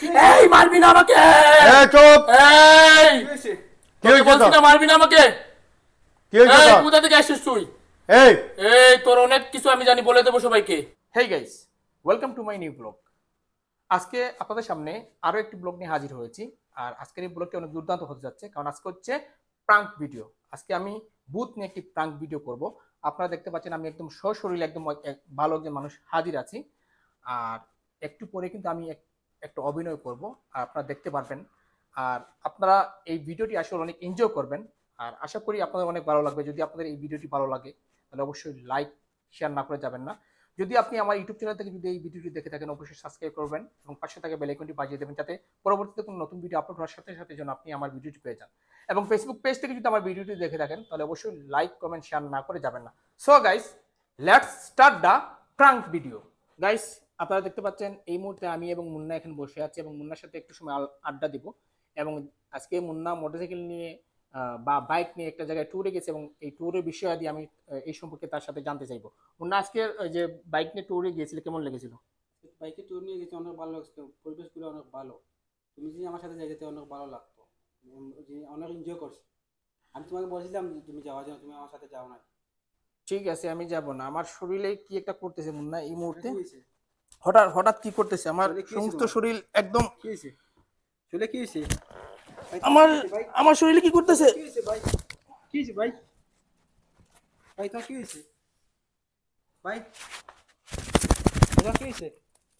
এই মারবি না আমাকে। এই চুপ। এই কি হইছে বলছি না মারবি না আমাকে। কি হইছে এই তোর? কোথা থেকে আসছিস তুই? এই এই তোর অনেক কিছু আমি জানি, বলে দেবো সবাইকে। Hey guys, welcome to my new blog. আজকে আপনাদের সামনে আরো একটি ব্লগ নিয়ে হাজির হয়েছি। আর আজকের এই ব্লগটি অনেক দুর্দান্ত হতে যাচ্ছে, কারণ আজকে হচ্ছে প্রাঙ্ক ভিডিও। আজকে আমি ভূত নিয়ে একটি প্রাঙ্ক ভিডিও করব। আপনারা দেখতে পাচ্ছেন আমি একদম সশরীরে একদম ভালো একজন মানুষ হাজির আছি। আর একটু পরে কিন্তু আমি একটা অভিনয় করব, আর আপনারা দেখতে পারবেন। আর আপনারা এই ভিডিওটি আসলে অনেক এনজয় করবেন। আর আশা করি আপনাদের অনেক ভালো লাগবে। যদি আপনাদের এই ভিডিওটি ভালো লাগে তাহলে অবশ্যই লাইক শেয়ার না করে যাবেন না। যদি আপনি আমার ইউটিউব চ্যানেল থেকে যদি এই ভিডিওটি দেখে থাকেন অবশ্যই সাবস্ক্রাইব করবেন এবং পাশে থাকা বেল আইকনটি বাজিয়ে দেবেন, যাতে পরবর্তীতে কোনো নতুন ভিডিও আপলোড হওয়ার সাথে সাথে যেন আপনি আমার ভিডিওটি পেয়ে যান। এবং ফেসবুক পেজ থেকে যদি আমার ভিডিওটি দেখে থাকেন তাহলে অবশ্যই লাইক কমেন্ট শেয়ার না করে যাবেন না। So guys, let's start the prank video. Guys, আপনারা দেখতে পাচ্ছেন এই মুহূর্তে আমি এবং মুন্না এখানে বসে আছি এবং মুন্নার সাথে একটু সময় আড্ডা দিব। এবং আজকে মুন্না মোটরসাইকেল নিয়ে বা বাইক নিয়ে একটা জায়গায় ট্যুরে গেছে এবং এই ট্যুরের বিষয়াদি আমি এই সম্পর্কে তার সাথে জানতে চাইবো। মুন্না, আজকে যে বাইক নিয়ে ট্যুরে গিয়েছিলে কেমন লেগেছিল? বাইকে ট্যুর নিয়ে গেছি, অনেক ভালো লাগছে, পরিবেশগুলো অনেক ভালো। তুমি যদি আমার সাথে যেতে অনেক ভালো লাগতো, অনেক এনজয় করছি। আমি তোমাকে বলছিলাম তুমি যাওয়ার জন্য, তুমি আমার সাথে যাও না। ঠিক আছে, আমি যাব না। আমার শরীরে কি একটা করতেছে মুন্না এই মুহূর্তে, হঠাৎ হঠাৎ কি করতেছে আমার সমস্ত শরীর একদম। কি হয়েছে? চলে কি হয়েছে? আমার শরীরে কি করতেছে? কি হয়েছে ভাই? কি হয়েছে ভাই? ভাই তোমার কি হয়েছে ভাই? তোমার কি হয়েছে?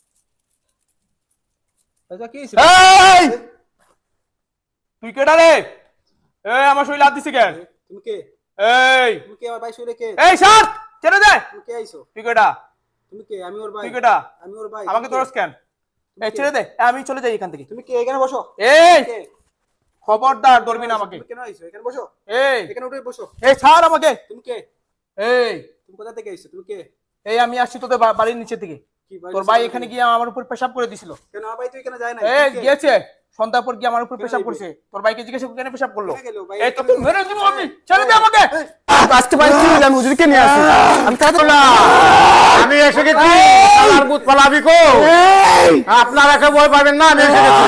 কি হয়েছে? এই তুই কেডা রে? এই আমার শরীরে হাত দিছিস কেন? তুমি কে? এই তুমি কে? আমার ভাই শরীরে কে? এই সাত ছেড়ে দে। তুমি কে আইছো? তুই কেডা? তুমি কে? আমি ওর ভাই। তুই কেডা? আমি ওর ভাই। আমাকে তোর স্ক্যান। এই ছেড়ে দে, আমি চলে যাই এখান থেকে। তুমি কে? এখানে বসো। এই কে? খবরদার ধরবি না আমাকে। তুমি কেন আইছো? এখানে বসো। এই এখানে উঠে বসো। এই ছাড় আমাকে। তুমি কে? এই তুমি কোথা থেকে আইছো? তুমি কে? এই আমি আসছি তোদের বাড়ির নিচে থেকে। কি ভাই? তোর ভাই এখানে গিয়ে আমার উপর পেশাব করে দিছিল। কেন ভাই তুই এখানে যায় না? এই গিয়েছে সন্ধ্যার পর গিয়ে আমার উপর পেশাব করছে। তোর ভাইকে জিজ্ঞেস কেন পেশাব করলো? এই তো তুই মেরে দিব আমি। ছেড়ে দে আমাকে। আসতে পারছি না, আমি হুজুরকে নিয়ে আসি। আমি তাড়াতাড়ি না, আমি এসে গেছি। শালার ভূত পালাবি কো? আপনারা কেউ ভয় পাবেন না, আমি এসে গেছি।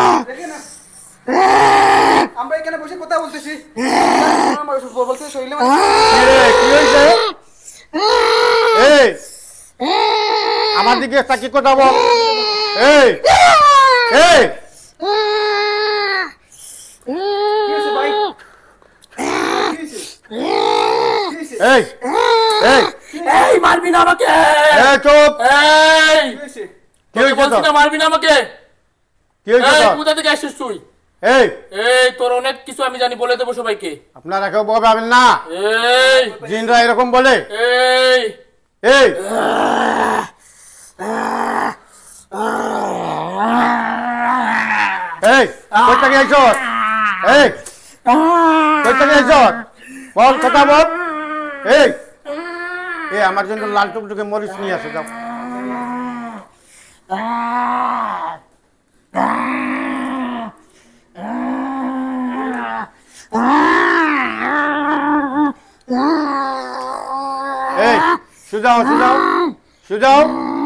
আমরা এখানে বসে কথা বলতেছি। আমার বলতে শরীরে কি হয়েছে? এই আমার দিকে তাকি কথা বল। এই এই কি হয়েছে ভাই? কি হয়েছে? এই এই এই মারবি না আমাকে। এই চুপ। এই কি হয়েছে? কি হয়েছে বলছি তোর? না মারবি না আমাকে। কি হয়েছে এই তোর? কোথা থেকে আসছিস তুই? এই এই তোর অনেক কিছু আমি জানি, বলে দেবো সবাইকে। আপনারা কেউ ভয় পাবেন না, এই জিনরা এরকম বলে। এই এই এই কই থেকে আইছ? এই কই থেকে আইছ? বল, কথা বল। এই এই আমার জন্য লাল টুকটুকে মরিচ নিয়ে আসো, যাও। এই সুজাও সুজাও সুজাও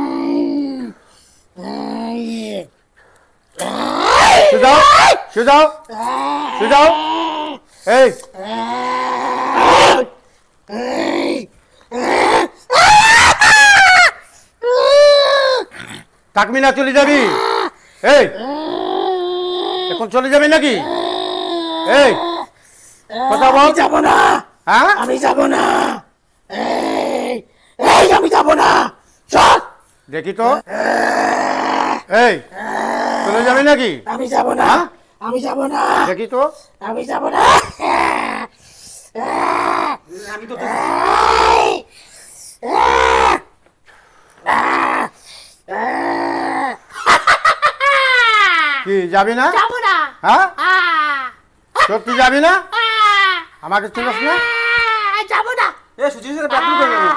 সুজাও সুজাও সুজাও। এই থাকবি না, চলে যাবি? এই এখন চলে যাবি নাকি? এই কথা বল। যাব না, হ্যাঁ আমি যাব না। এই আমি যাব না। চল। দেখি তো। এই চলে যাবি নাকি? আমি যাব না, হ্যাঁ? আমি যাব না, দেখি তো। আমি যাব না। আমি তো কি যাবি না? যাব না। হ্যাঁ সত্যি যাবি না? আমাকে চিনিস না? যাব না। এ সুজির সাথে ব্যাপার করে গেল।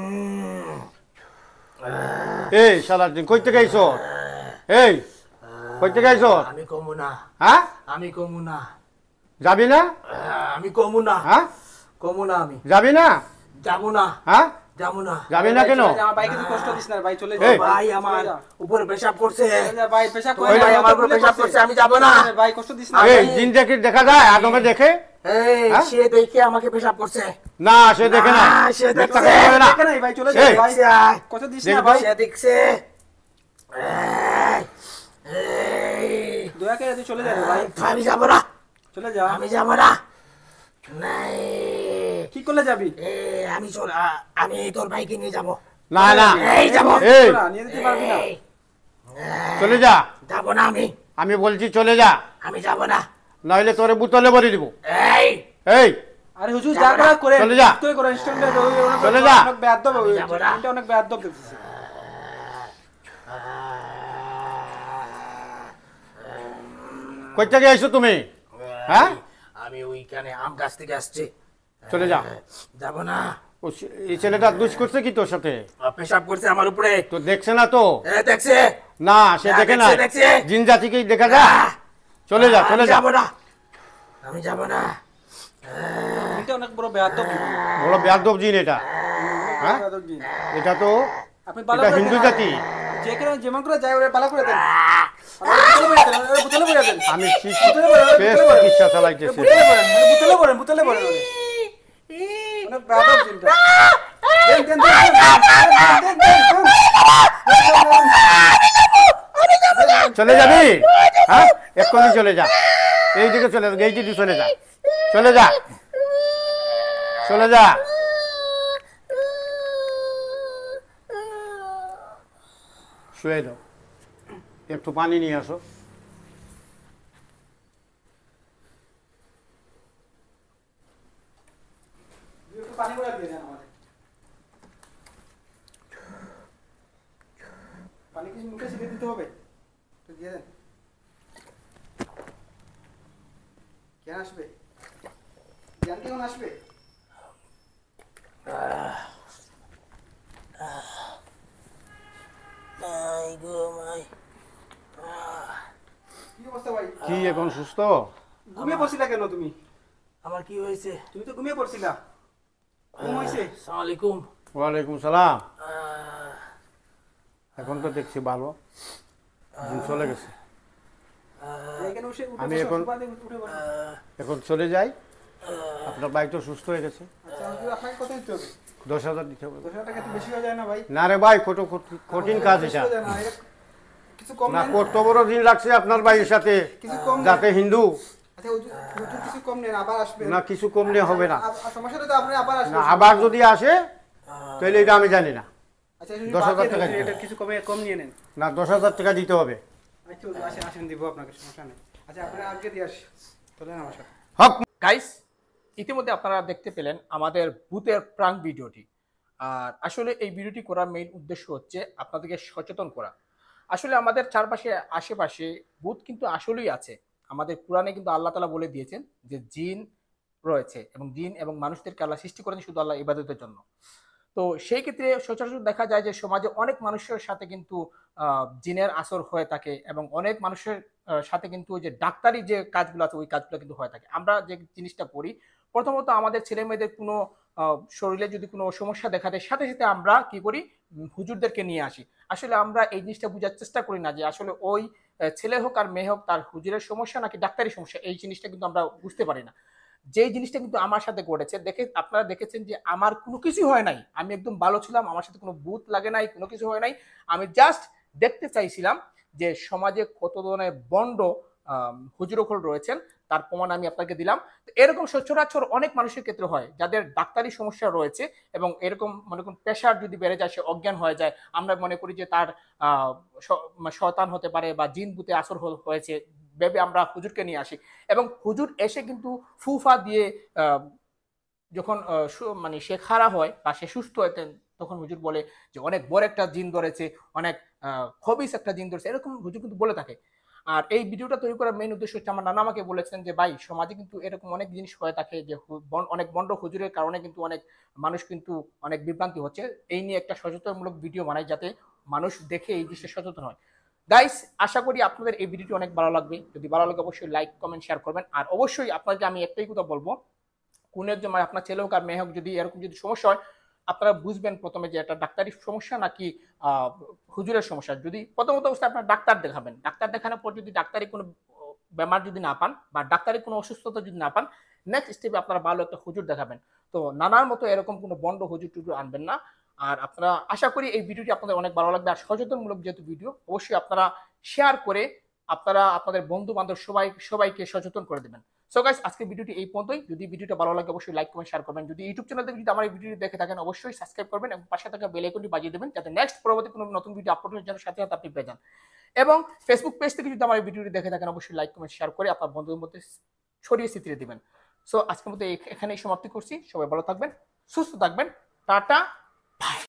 এই শালার দিন কই থেকে আইছো? এই কই থেকে আইছ? আমি কমু না, হ্যাঁ আমি কমু না, যাবি না? আমি কমু না, হ্যাঁ কমু না, আমি যাবি না? যাবো না, হ্যাঁ যাবো না। যাবি না কেন? আমার ভাইকে তুই কষ্ট দিস না ভাই, চলে এই, যা ভাই আমার উপরে পেশাব করছে, চলে যা ভাই, পেশাব করে ভাই আমার উপরে পেশাব করছে, আমি যাবো না। ভাই, কষ্ট দিস না এই জিন দেখে দেখা যায় আদমে দেখে? এই হ্যাঁ? সে দেখে আমাকে পেশাব করছে, না সে দেখে না, সে দেখতে দেখছে, পাবে না। দেখে নাই ভাই, চলে যা এই, ভাই, আয়, কষ্ট দিস দেখ না ভাই। ভাই, সে দেখছে। এই, দয়া করে তুই চলে যা রে ভাই, আমি যাবো না, চলে যা। আমি যাবো না। নাই, কি করলে যাবি? আমি তোর ভাইকে নিয়ে যাবো। না না এই যাবো, এই না, নিয়ে যেতে পারবি না। এই, চলে যা, যাবো না, আমি বলছি চলে যা, আমি যাবো না। নইলে তোরে বোতলে ভরে দিব। এই এই আরে হুজুর যা করা করে, চলে যা। তুই করে স্টুডেন্ট চলে যা। অনেক বেয়াদব হবে, যাবো না। এটা অনেক বেয়াদব দেখতেছি। কই থেকে আইছো তুমি? হ্যাঁ আমি ওইখানে আম গাছ থেকে আসছি, চলে যা। যাবো না। এই ছেলেটা দুষ করছে কি তোর সাথে? পেশাব করছে আমার উপরে, তো দেখছে না তো? দেখছে, না সে দেখে না, দেখছে। জিন জাতিকেই দেখা যায়। চলে যা, চলে আমি যা। যাবো না, আমি যাবো না। এটা অনেক বড় বেয়াদব, বড় বেয়াদব জিন এটা। হ্যাঁ বেয়াদব জিন। এটা তো আপনি ভালো এটা করে হিন্দু দেন। জাতি। যে কেন যেমন করে যায় ওরা ভালো করে দেন, বুতলে পড়ে দেন, আমি শেষ বুতলে পড়ে। চিকিৎসা চালাইতেছি। বুতলে পড়েন, বুতলে পড়েন ওরে। অনেক বেয়াদব জিনটা। দেন, দেন, দেন, দেন, দেন, দেন, দেন। চলে যাবি? হ্যাঁ এক্ষুনি চলে যা, এইদিকে চলে যা, এই দিকে চলে যা, চলে যা, চলে যা। শুয়ে দাও, একটু পানি নিয়ে আসো। একটু পানি করে দিয়ে দেন আমাদের। পানি কি মুখে ছিটে দিতে হবে? একটু দিয়ে দেন। কে আসবে? জ্ঞান কেমন আসবে? কি অবস্থা ভাই? কি এখন সুস্থ? ঘুমিয়ে পড়ছিলা কেন তুমি? আমার কি হয়েছে? তুমি তো ঘুমিয়ে পড়ছিলা। ঘুম হয়েছে? আসসালামু আলাইকুম। ওয়ালাইকুম সালাম। এখন তো দেখছি ভালো, জিন চলে গেছে। এখানে উঠে আমি বসো, এখন- সোফাতে উঠে বসো। এখন চলে যাই, আপনার ভাই তো সুস্থ হয়ে গেছে। আচ্ছা, হুজুর, আপনাকে কত দিতে হবে? 10,000 দিতে হবে। 10,000 টাকা একটু বেশি হয়ে যায় না ভাই? না রে ভাই, কঠিন কাজ বেশি এটা। হয়ে যায় না, এটা কিছু কম না নেন? কত বড় দিন লাগছে আপনার ভাইয়ের সাথে, কিছু কম নেন? যাতে হিন্দু আচ্ছা, হুজুর, হুজুর কিছু কম নেন, আবার আসবেন। না কিছু কম নিয়ে হবে না। সমস্যা তো আপনি আবার না আসবেন। আবার যদি আসে তাহলে এটা আমি জানি না। আচ্ছা, হুজুর, 10,000 বাদ দেন, টাকা হুজুর, দিতে এটা কিছু কম নিয়ে নেন। না 10,000 টাকা দিতে হবে। আচ্ছা, হুজুর, আসেন, আসেন, দিব আপনাকে, সমস্যা নেই। আচ্ছা, আপনারা আগে দিয়ে আসি, চলেন আমার সাথে। হক। গাইস, ইতিমধ্যে আপনারা দেখতে পেলেন আমাদের ভূতের প্রাঙ্ক ভিডিওটি। আর আসলে এই ভিডিওটি করার মেইন উদ্দেশ্য হচ্ছে আপনাদেরকে সচেতন করা। আসলে আমাদের চারপাশে আশেপাশে ভূত কিন্তু আসলেই আছে। আমাদের কোরআনে কিন্তু আল্লাহ তাআলা বলে দিয়েছেন যে জিন রয়েছে, এবং জিন এবং মানুষদেরকে আল্লাহ সৃষ্টি করেন শুধু আল্লাহ ইবাদতের জন্য। তো সেই ক্ষেত্রে সচরাচর দেখা যায় যে সমাজে অনেক মানুষের সাথে কিন্তু জিনের আসর হয়ে থাকে, এবং অনেক মানুষের সাথে কিন্তু ওই যে ডাক্তারি যে কাজগুলো আছে ওই কাজগুলো কিন্তু হয়ে থাকে। আমরা যে জিনিসটা করি, প্রথমত আমাদের ছেলে মেয়েদের কোনো শরীরে যদি কোনো সমস্যা দেখা দেয়, সাথে সাথে আমরা কি করি, হুজুরদেরকে নিয়ে আসি। আসলে আমরা এই জিনিসটা বোঝার চেষ্টা করি না যে আসলে ওই ছেলে হোক আর মেয়ে হোক, তার হুজুরের সমস্যা নাকি ডাক্তারি সমস্যা, এই জিনিসটা কিন্তু আমরা বুঝতে পারি না। যেই জিনিসটা কিন্তু আমার সাথে ঘটেছে, আপনারা দেখেছেন যে আমার কোনো কিছু হয় নাই, আমি একদম ভালো ছিলাম, আমার সাথে কোনো ভূত লাগে নাই, কোনো কিছু হয় নাই। আমি জাস্ট দেখতে চাইছিলাম যে সমাজে কত ধরনের বন্ড হুজুরখল রয়েছেন, তার প্রমাণ আমি আপনাকে দিলাম। তো এরকম সচরাচর অনেক মানুষের ক্ষেত্রে হয় যাদের ডাক্তারি সমস্যা রয়েছে, এবং এরকম মনে করুন প্রেশার যদি বেড়ে যায়, সে অজ্ঞান হয়ে যায়, আমরা মনে করি যে তার শয়তান হতে পারে বা জিন ভূতে আসর হয়েছে ভেবে আমরা হুজুরকে নিয়ে আসি, এবং হুজুর এসে কিন্তু ফুফা দিয়ে যখন মানে সে খাড়া হয় বা সে সুস্থ হয়, তখন হুজুর বলে যে অনেক বড় একটা জিন ধরেছে, অনেক খবিস একটা জিন ধরেছে, এরকম হুজুর কিন্তু বলে থাকে। আর এই ভিডিওটা তৈরি করার মেইন উদ্দেশ্য হচ্ছে, আমার নানা আমাকে বলেছেন যে ভাই, সমাজে কিন্তু এরকম অনেক জিনিস হয়ে থাকে যে অনেক বন্ড হুজুরের কারণে কিন্তু অনেক মানুষ কিন্তু অনেক বিভ্রান্তি হচ্ছে। এই নিয়ে একটা সচেতনমূলক ভিডিও বানাই যাতে মানুষ দেখে এই জিনিসটা সচেতন হয়। গাইস, আশা করি আপনাদের এই ভিডিওটি অনেক ভালো লাগবে। যদি ভালো লাগে অবশ্যই লাইক কমেন্ট শেয়ার করবেন। আর অবশ্যই আপনাকে আমি একটাই কথা বলবো, কোন একজন মানে আপনার ছেলে হোক আর মেয়ে হোক, যদি এরকম যদি সমস্যা হয়, আপনারা বুঝবেন প্রথমে যে এটা ডাক্তারি সমস্যা নাকি হুজুরের সমস্যা। যদি প্রথমত অবস্থায় আপনার ডাক্তার দেখাবেন, ডাক্তার দেখানোর পর যদি ডাক্তারি কোনো বেমার যদি না পান বা ডাক্তারি কোনো অসুস্থতা যদি না পান, নেক্সট স্টেপে আপনারা ভালো একটা হুজুর দেখাবেন। তো নানার মতো এরকম কোনো বন্ড হুজুর টুজুর আনবেন না। আর আপনারা, আশা করি এই ভিডিওটি আপনাদের অনেক ভালো লাগবে। আর সচেতনমূলক যেহেতু ভিডিও, অবশ্যই আপনারা শেয়ার করে আপনারা আপনাদের বন্ধু বান্ধব সবাইকে সচেতন করে দেবেন। সো গাইস, আজকের ভিডিওটি এই পর্যন্তই। যদি ভিডিওটা ভালো লাগে অবশ্যই লাইক কমেন্ট শেয়ার করবেন। যদি ইউটিউব চ্যানেল থেকে যদি আমার এই ভিডিওটি দেখে থাকেন অবশ্যই সাবস্ক্রাইব করবেন এবং পাশে থাকা বেল আইকনটি বাজিয়ে দেবেন, যাতে নেক্সট পরবর্তী কোনো নতুন ভিডিও আপলোড হওয়ার জন্য সাথে সাথে আপনি পেয়ে যান। এবং ফেসবুক পেজ থেকে যদি আমার এই ভিডিওটি দেখে থাকেন অবশ্যই লাইক কমেন্ট শেয়ার করে আপনার বন্ধুদের মধ্যে ছড়িয়ে ছিটিয়ে দিবেন। সো আজকের মতো এখানেই সমাপ্তি করছি। সবাই ভালো থাকবেন, সুস্থ থাকবেন। টাটা।